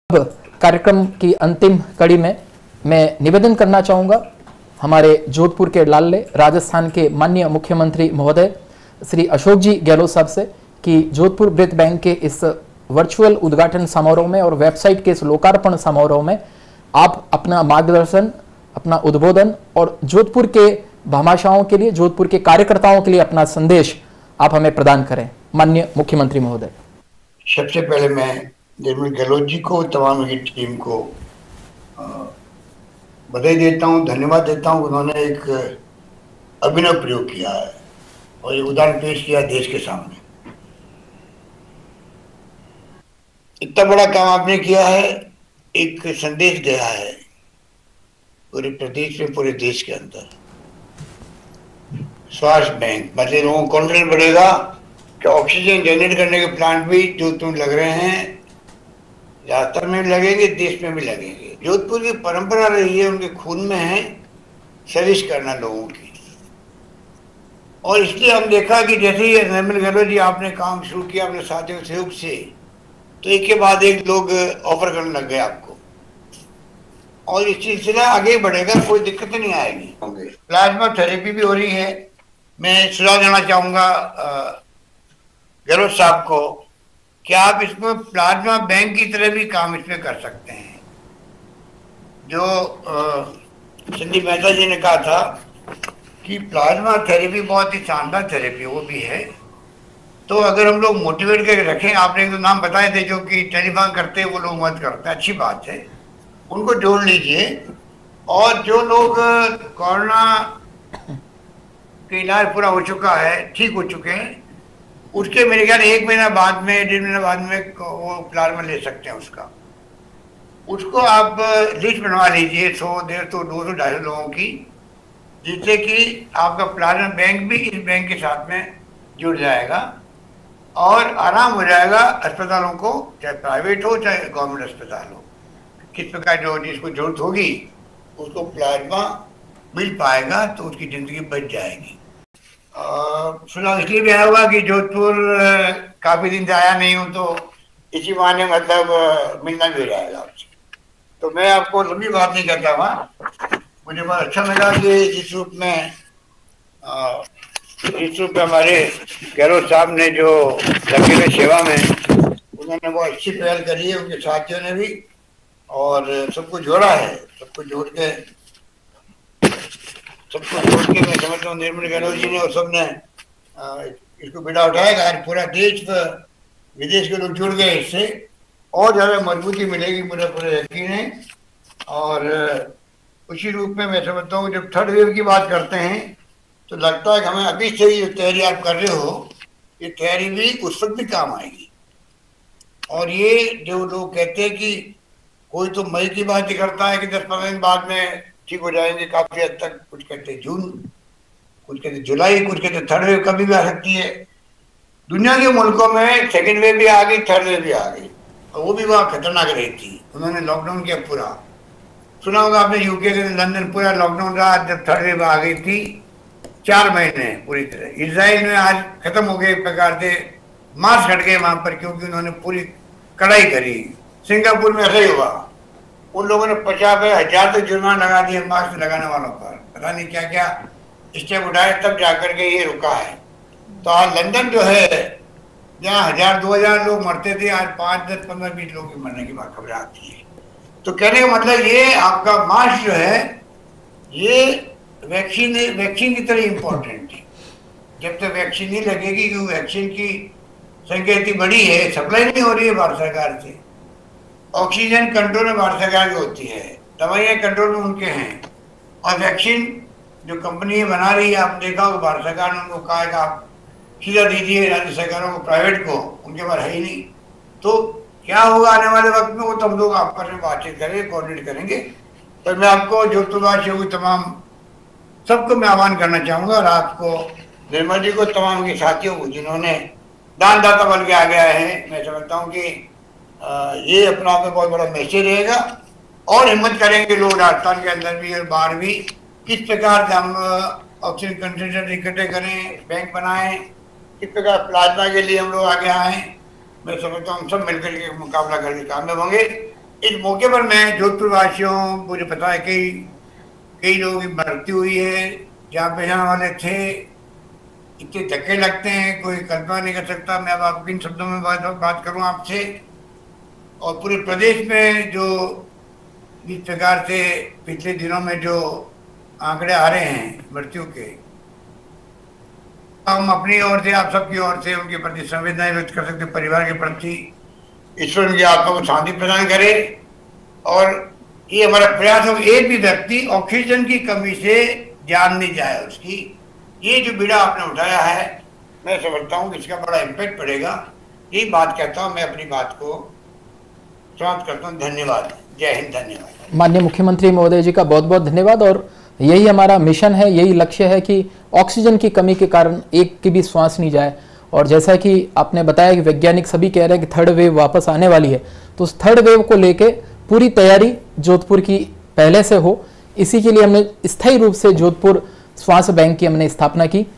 अब कार्यक्रम की अंतिम कड़ी में मैं निवेदन करना चाहूँगा हमारे जोधपुर के लाडले राजस्थान के माननीय मुख्यमंत्री महोदय श्री अशोक जी गहलोत साहब से कि जोधपुर ब्रेथ बैंक के इस वर्चुअल उद्घाटन समारोह में और वेबसाइट के इस लोकार्पण समारोह में आप अपना मार्गदर्शन, अपना उद्बोधन और जोधपुर के भामाशाहों के लिए, जोधपुर के कार्यकर्ताओं के लिए अपना संदेश आप हमें प्रदान करें। माननीय मुख्यमंत्री महोदय। सबसे पहले मैं निर्मल गहलोत जी को, तमाम की टीम को बधाई देता हूँ, धन्यवाद देता हूँ। उन्होंने एक अभिनव प्रयोग किया है और ये उदाहरण पेश किया देश के सामने। इतना बड़ा काम आपने किया है, एक संदेश दिया है पूरे प्रदेश में, पूरे देश के अंदर। स्वास्थ्य बैंक मतलब लोगों को कॉन्फिडेंस बढ़ेगा कि ऑक्सीजन जनरेट करने के प्लांट भी जोधपुर में लग रहे हैं, राजस्थान में भी लगेंगे, देश में भी लगेंगे। जोधपुर की परंपरा रही है, उनके खून में है सर्विस करना लोगों की। और इसलिए हम देखा कि जैसे ही निर्मल गहलोत जी आपने काम शुरू किया अपने साथियों सहयोग से, तो एक के बाद एक लोग ऑफर करने लग गए आपको, और इस सिलसिला आगे बढ़ेगा, कोई दिक्कत नहीं आएगी। प्लाज्मा थेरेपी भी हो रही है। मैं सुझाव देना चाहूंगा गहलोत साहब को कि आप इसमें प्लाज्मा बैंक की तरह भी काम इसमें कर सकते हैं। जो संदीप मेहता जी ने कहा था कि प्लाज्मा थेरेपी बहुत ही शानदार थेरेपी वो भी है, तो अगर हम लोग मोटिवेट करके रखें, आपने एक दो नाम बताए थे जो कि टेलीफोन करते हैं, वो लोग मदद करते हैं, अच्छी बात है, उनको जोड़ लीजिए। और जो लोग कोरोना का इलाज पूरा हो चुका है, ठीक हो चुके हैं, उसके मेरे ख्याल 1 महीना बाद में, 1.5 महीना बाद में वो प्लाज्मा ले सकते हैं उसको आप लिस्ट बनवा लीजिए 100, 150, 200, 250 लोगों की, जिससे कि आपका प्लाज्मा बैंक भी इस बैंक के साथ में जुड़ जाएगा और आराम हो जाएगा अस्पतालों को, चाहे प्राइवेट हो चाहे गवर्नमेंट अस्पताल हो। किस प्रकार जो जिसको जरूरत होगी उसको प्लाज्मा मिल पाएगा तो उसकी जिंदगी बच जाएगी। सुना इसलिए भी आया होगा कि जोधपुर काफी दिन से आया नहीं हूँ, तो इसी बहाने मतलब मिलना भी हो जाएगा आपसे। तो मैं आपको लंबी बात नहीं करता वहाँ, मुझे बहुत अच्छा लगा कि जिस रूप में हमारे गहलोत साहब ने जो लगे हुए सेवा में, उन्होंने बहुत अच्छी पहल करी है, उनके साथियों ने भी, और सबको जोड़ा है। सबको जोड़ के मैं समझता हूँ निर्मल गहलोत जी ने और सबने इसको बिड़ा उठाएगा। आज पूरा देश विदेश के लोग जुड़ गए इससे, और ज़्यादा मजबूती मिलेगी, मुझे पूरा यकीन है। और उसी रूप में मैं समझता हूँ जब थर्ड वेव की बात करते हैं तो लगता है कि हमें अभी से ही तैयारी आप कर रहे हो, ये तैयारी भी उस वक्त भी काम आएगी। और ये जो लोग कहते हैं कि कोई तो मई की बात ही करता है कि 10-15 दिन बाद में ठीक हो जाएंगे काफी हद तक, कुछ कहते हैं जून, कुछ कहते जुलाई, कुछ कहते थर्ड वेव कभी भी आ सकती है। दुनिया के मुल्कों में सेकेंड वेव भी आ गई, थर्ड वेव भी आ गई, और वो भी वहाँ खतरनाक रही थी। उन्होंने लॉकडाउन किया पूरा, सुना होगा आपने, यूके के लंदन पूरा लॉकडाउन रहा जब थर्ड वेव आ गई थी, 4 महीने पूरी तरह। इसराइल में आज खत्म हो गए, एक प्रकार से मार्च हट गए वहां पर, क्योंकि उन्होंने पूरी कड़ाई करी। सिंगापुर में ऐसा ही हुआ, उन लोगों ने 50,000 तक जुर्माना लगा दिया मास्क लगाने वालों पर, पता नहीं क्या क्या स्टेप उठाए, तब जाकर के ये रुका है। तो आज लंदन जो है, जहाँ 1000-2000 लोग मरते थे, आज 5, 10, 15, 20 लोग की मरने की बात खबर आती है। तो कहने का मतलब ये आपका मास्क जो है, ये वैक्सीन की तरह इम्पोर्टेंट है। जब तक वैक्सीन नहीं लगेगी, क्योंकि वैक्सीन की संख्या इतनी बड़ी है, सप्लाई नहीं हो रही है भारत सरकार से। ऑक्सीजन कंट्रोल में भारत सरकार की होती है, दवाइयाँ कंट्रोल में उनके हैं, और वैक्सीन जो कंपनी बना रही है, आपने देखा होगा भारत सरकार ने उनको कहा है कि आप सीधा दीजिए राज्य सरकारों को, प्राइवेट को, उनके पास है ही नहीं। तो क्या होगा आने वाले वक्त में, वो तो हम लोग आपस में बातचीत करेंगे, कोऑर्डिनेट करेंगे। तो मैं आपको जोधपुरवासियों को, तमाम सबको मैं आह्वान करना चाहूँगा, और आपको निर्मल जी को, तमाम के साथियों को जिन्होंने दानदाता बन के आ गया है, मैं समझता हूँ कि ये अपना आप में बहुत बड़ा मैसेज रहेगा। और हिम्मत करेंगे लोग राजस्थान के अंदर भी और बाहर भी, किस प्रकार से हम ऑक्सीजन कंसंट्रेटर इकट्ठे करें, बैंक बनाएं, किस प्रकार प्लाज्मा के लिए हम लोग आगे आए। मैं समझता हूँ हम सब मिलकर के मुकाबला करके कामयाब होंगे। इस मौके पर मैं जोधपुर वासियों, मुझे पता है कई लोगों की मृत्यु हुई है, जहाँ पहचान वाले थे, इतने धक्के लगते हैं कोई कल्पना नहीं कर सकता। मैं अब आपके इन शब्दों में बात करूं आपसे। और पूरे प्रदेश में जो जिस प्रकार से पिछले दिनों में जो आंकड़े आ रहे हैं मृत्यु के, हम अपनी ओर से, आप सबकी ओर से उनके प्रति संवेदनाएं व्यक्त कर सकते, परिवार के प्रति ईश्वर उनकी आत्मा को शांति प्रदान करे। और ये हमारा प्रयास हो, एक भी व्यक्ति ऑक्सीजन की कमी से जान नहीं जाए उसकी। ये जो बीड़ा आपने उठाया है, मैं समझता हूँ कि इसका बड़ा इम्पैक्ट पड़ेगा। यही बात कहता हूँ, मैं अपनी बात को समाप्त करता हूँ। धन्यवाद। जय हिंद। धन्यवाद। माननीय मुख्यमंत्री महोदय जी का बहुत बहुत धन्यवाद। और यही हमारा मिशन है, यही लक्ष्य है कि ऑक्सीजन की कमी के कारण एक की भी श्वास नहीं जाए। और जैसा कि आपने बताया कि वैज्ञानिक सभी कह रहे हैं कि थर्ड वेव वापस आने वाली है, तो उस थर्ड वेव को लेके पूरी तैयारी जोधपुर की पहले से हो, इसी के लिए हमने स्थायी रूप से जोधपुर श्वास बैंक की हमने स्थापना की।